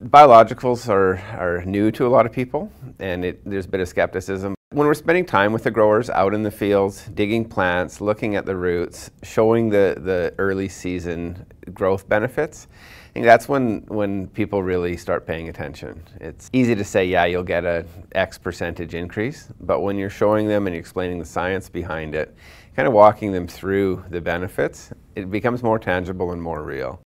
Biologicals are new to a lot of people, and there's a bit of skepticism. When we're spending time with the growers out in the fields, digging plants, looking at the roots, showing the early season growth benefits, I think that's when people really start paying attention. It's easy to say, yeah, you'll get a X percentage increase, but when you're showing them and you're explaining the science behind it, kind of walking them through the benefits, it becomes more tangible and more real.